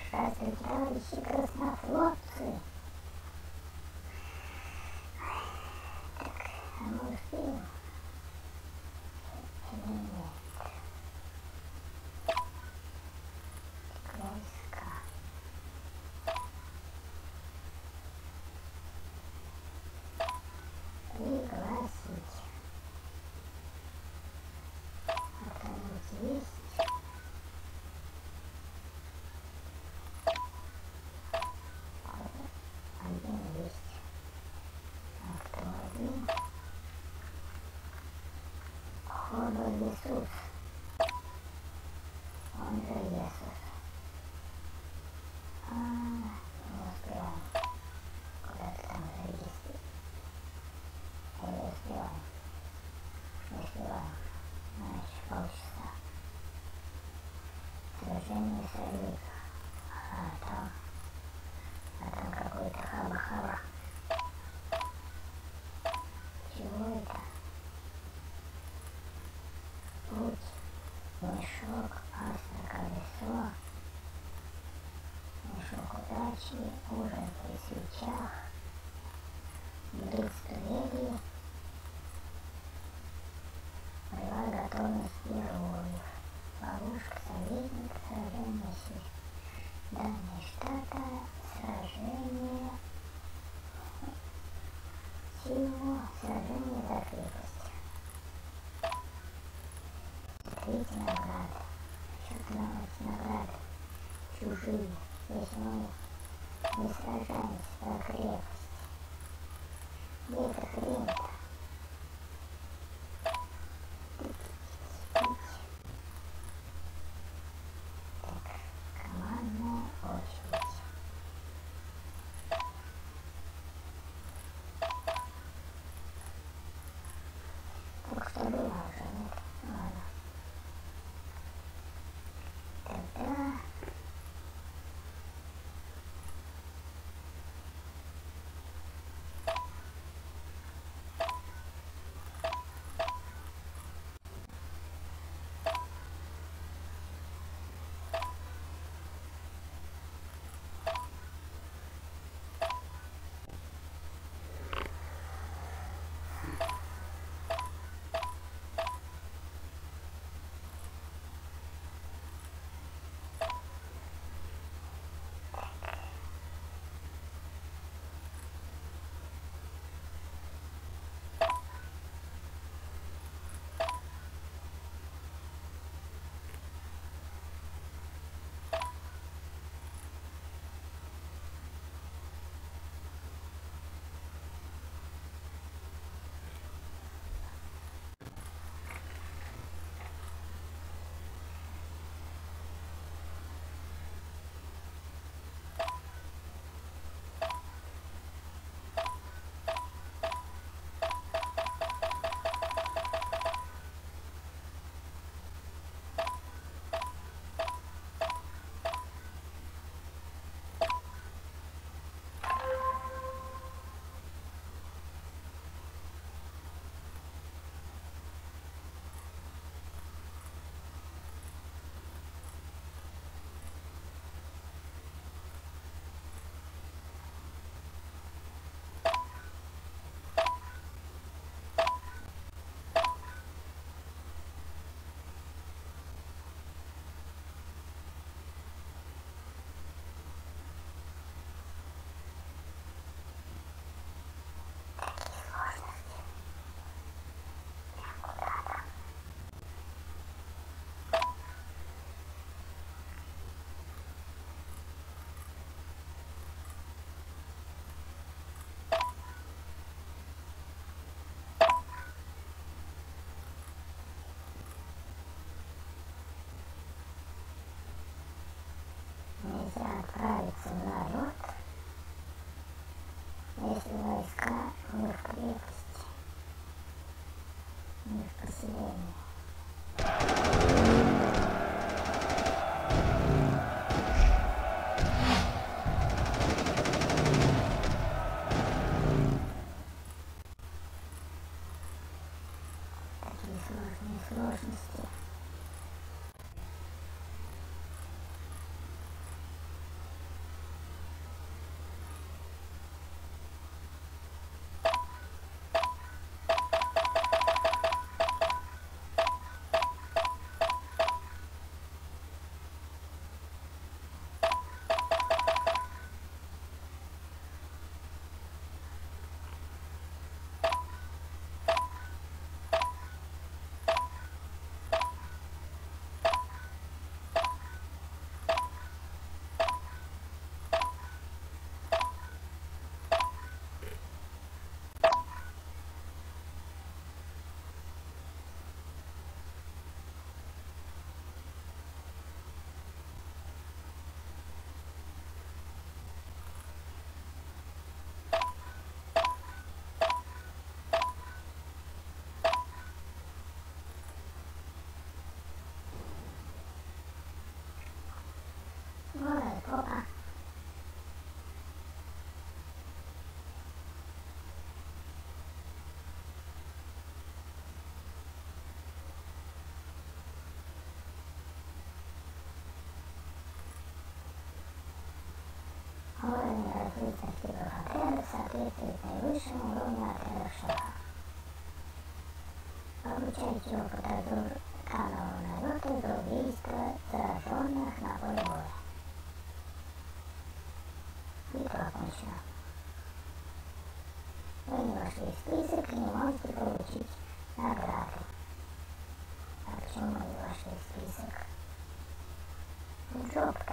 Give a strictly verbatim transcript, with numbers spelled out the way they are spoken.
Здравствуйте, товарищи краснофлотцы! Так, а мы успеем? Или нет? Близко. Пригласить. А кто-нибудь есть? Один есть. А кто один? Ходу Иисус. Он же Иисус. А, не успеваем. Куда-то там завести. Или успеваем? Не успеваем. Значит, полчаса. Сражение союза. А там... А там какой-то хаба-хаба. Чего это? Путь, мешок, астро колесо, мешок удачи, ужин при свечах, блиц-дуэли, боевая готовность героев, ловушка советник, сражение с данной штата, сражение, чего? Сражение за крепость. Третья награда. Что-то нам эти награды чужие. Если мы не сражаемся за крепость. Где эта хрень-то? Так, командная очередь. Только что было уже, нет? Ладно. Тогда... Нельзя отправиться в народ, если войска не в крепости, не в поселении. Такие сложные сложности. Голая попа. Уровень развития типов отрядов соответствует наивысшему уровню отрядов шага. Получайте опыт от vulканового налета за убийство зараженных на поле боя. Битва окончена. Вы не вошли в список и не можете получить награды. А почему мы не вошли в список? В жопу.